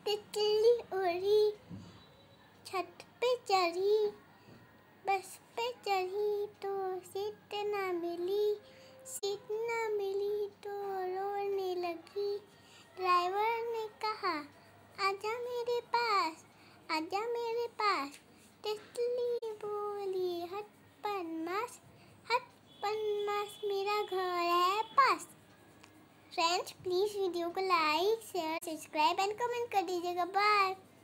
तितली उड़ी, छत पे चढ़ी, बस पे चढ़ी तो सीट ना मिली, सीट ना मिली तो रोने लगी। ड्राइवर ने कहा, आजा मेरे पास, आजा मेरे पास। तितली बोली, हट पन्नास, हट पन्नास, मेरा घर है पास। फ्रेंड्स, प्लीज़ वीडियो को like, share, subscribe and comment कर दीजिएगा। बाय।